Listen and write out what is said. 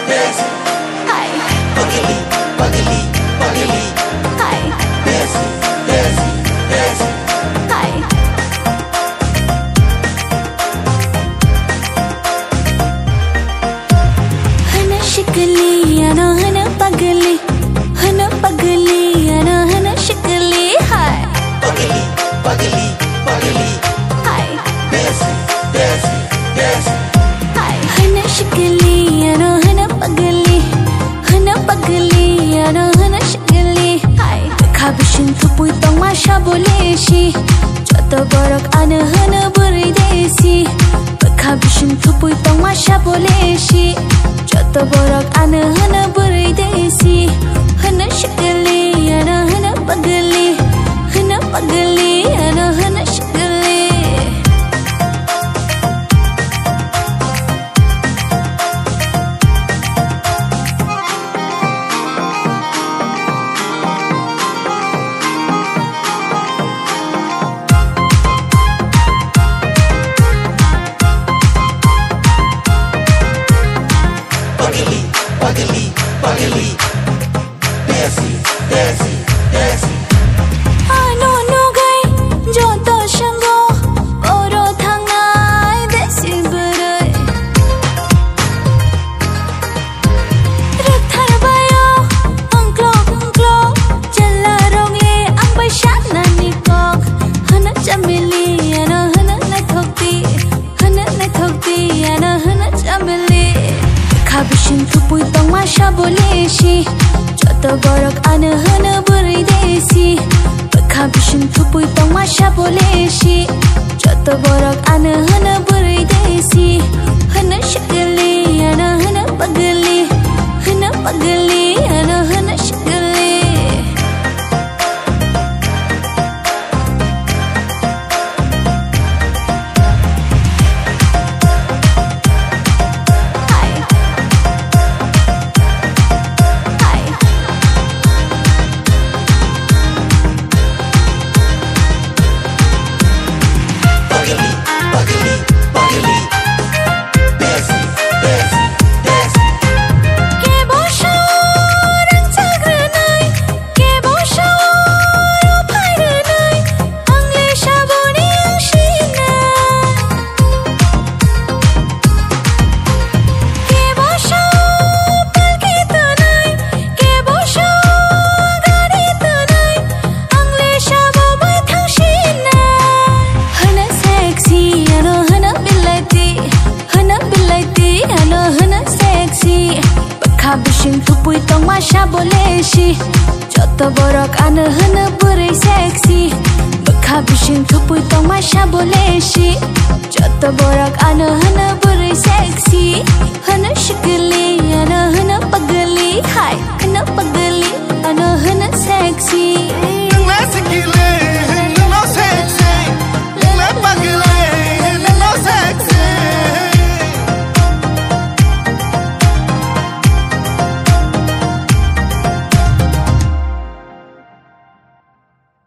Desi. Hi. Bagli, bagli, bagli. Hi. Desi, Desi, Desi. Hi. Hana shikli, ano hana bagli. Hana bagli, ano hana shikli. Hi. Bagli, bagli, bagli. Hi. Desi, Desi, Desi. Hi. Hana shikli, ano hana bagli. Hana bagli, ano hana shikli. Hi. Kabishin tupui tong masha boleshi. Joto borok ana hana Bwrwi Desi. Kabishin tupui tong masha boleshi. Joto borok ana hana Bwrwi Desi. Hana shikli, ano hana bagli. Hana bagli, ano hana shikli. Bagli, bagli, bagli. Desi, Desi, Desi. Ano no gai, Joto shango, oro thangai Desi Bwrwi. Rathar bayo, angklo, jala rongle, ang baisyak na nikok. Hana chamili, ano hana naithokti, ano hana chamili. Kabishin tupui tong masha boleshi. Joto borok ana hana Bwrwi Desi. Kabishin tupui tong masha boleshi. Joto borok ana hana Bwrwi Desi. Hana shikli, ano hana bagli. Hana bagli, ano hana shikli. Kabishin tupui tong masha boleshi. Joto borok ana hana Bwrwi sexy. Kabishin tupui tong masha boleshi. Joto borok ana hana Bwrwi sexy. Hana shikli, ano hana bagli.